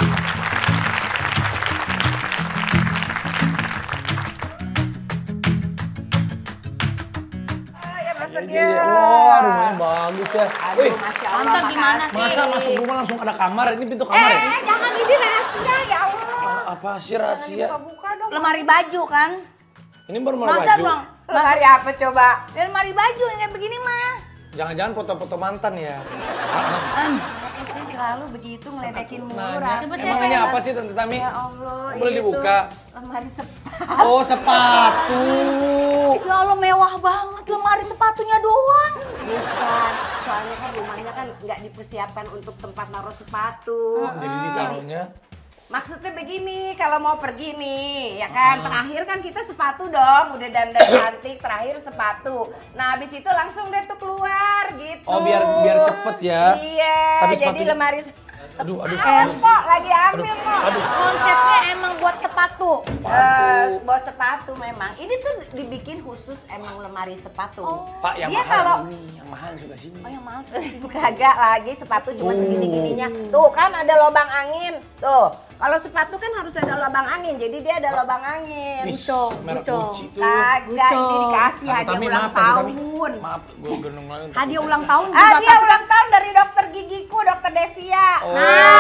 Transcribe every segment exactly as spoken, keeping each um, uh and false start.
Ya, wah, rumahnya bagus ya. Aduh, Wih, Masya Allah, Tante gimana sih? masa masuk rumah langsung ada kamar? Ini pintu kamar Eh, ya? jangan ini rahasia ya Allah. Apa sih rahasia? Buka dong. Lemari baju kan? Ini baru lemari Masa baju. dong? Lemari apa coba? Dan lemari baju yang kayak begini mah. Jangan-jangan foto-foto mantan ya? Anaknya sih selalu begitu ngeledekin mulu. Nanya, Rafa. emang ini apa sih Tante Tami? Ya Allah, Boleh itu dibuka? Lemari sepatu. Oh, sepatu. Ya Allah mewah banget lemari sepatunya doang. Bukan, soalnya kan rumahnya kan nggak dipersiapkan untuk tempat naruh sepatu. Jadi ditaruhnya. Maksudnya begini, kalau mau pergi nih, ya kan, terakhir kan kita sepatu dong, udah dandan cantik, terakhir sepatu. Nah, habis itu langsung deh tuh keluar gitu. Oh, biar biar cepet ya. Iya, Tapi jadi sepatunya- lemari Aduh, aduh, Eh, aduh. kok lagi ambil kok. Aduh. Konsepnya emang buat sepatu. Eh, buat sepatu memang. Ini tuh dibikin khusus emang lemari sepatu. Pak, yang Iya, mahal kalau yang ini, yang mahal sebelah sini. Oh yang maaf. kagak lagi sepatu cuma segini-gininya. Tuh kan ada lubang angin. Tuh, kalau sepatu kan harus ada lubang angin. Jadi dia ada lubang angin. Wih, Tuh. merek Gucci. Gucci tuh. Kagak, Gucci. ini dikasih Tante hadiah Tami, ulang maaf, Tante Tami. tahun. Maaf, gue gendong lagi. Hadiah ulang tahun juga. Hadiah ulang tahun dari dokter gigiku, dokter Devia. Oh.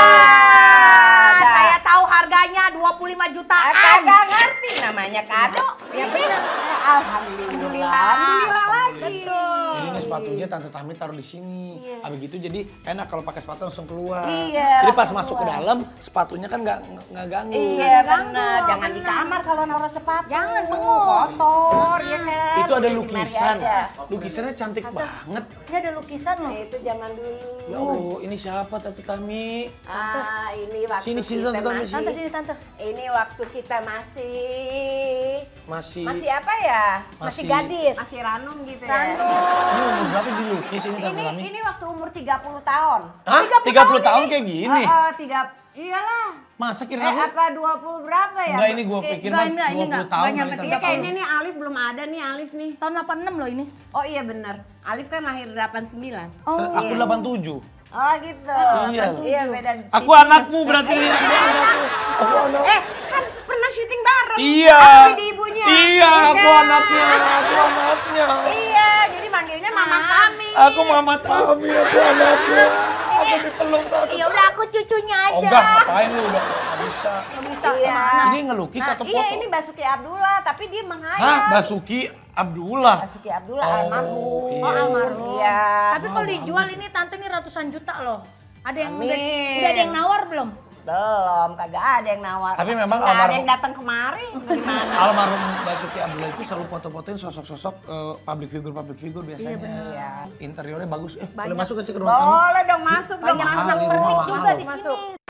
Ah, Dah. saya tahu harganya dua puluh lima jutaan. Kagak ngerti namanya kado. Ya benar. Alhamdulillah. Alhamdulillah lagi. Ini nih sepatunya Tante Tami taruh di sini. Abis gitu jadi enak kalau pakai sepatu langsung keluar. Iya, Jadi pas langsung masuk ke keluar. dalam, sepatunya kan nggak nggak ganggu. Iya Ganggu, benar, jangan di benar. kamar kalau naruh sepatu. Jangan, bengong. Kotor ya kan. Itu ada Di mari lukisan. aja. Lukisannya cantik banget. Ini ada lukisan loh. Nah, itu zaman dulu. Ya Allah, ini siapa Tante Tami? Ah, ini waktu Sini, sini, kita Tante, Tami, masih. Tante sini tante. Ini waktu kita masih Masih. masih apa ya? Masih Masih- gadis. Masih ranum gitu ya. Ranum. Ini umur berapa dilukis ini Tante Ini Tami? ini waktu umur tiga puluh tahun. Hah? tiga puluh tahun ini. kayak gini? Oh, oh, tiga iyalah. Masa kira Eh aku? apa dua puluh berapa ya? Enggak, ini gue Kayak- pikir enggak, mah enggak, ini dua puluh enggak, tahun enggak nyampe kali Tante Iya Tami. kayaknya nih Alif belum ada nih Alif nih. Tahun delapan puluh enam loh ini. Oh iya bener. Alif kan lahir delapan puluh sembilan. Oh, Aku delapan puluh tujuh. Oh gitu. Iya. Iya beda. Aku anakmu berarti. Aku anak. Eh kan pernah syuting bareng. Iya. Aku di ibunya. Iya, aku kan? anaknya. Aku anaknya. Iya, jadi manggilnya Mama Tami. Aku Mama Tami, aku anaknya. Aku dipeluk Tante. ya udah aku cucunya Oh aja. enggak, ngapain lu udah nggak bisa. Nggak bisa. Iya. Kemana? Ini ngelukis Nah, atau iya foto? ini Basuki Abdullah, tapi dia Hah, menghayal. Basuki Abdullah. Basuki Abdullah Oh, almarhum. iya. Oh almarhum. Iya. Tapi kalau dijual ini tante nih ratusan juta loh. Ada yang udah, Amin. udah ada yang nawar belum? Belum, kagak ada yang nawar. Tapi memang nggak ada almarhum- yang datang kemari. Gimana? Almarhum Basuki Abdullah itu selalu foto-fotoin sosok-sosok eh, public figure public figure biasanya. Iya. Interiornya bagus. Eh, boleh Banyak. masuk ke sih ke ruang tamu? Boleh dong masuk dong Banyak masuk. mahal di pernik rumah, juga mahal. di Masuk. sini.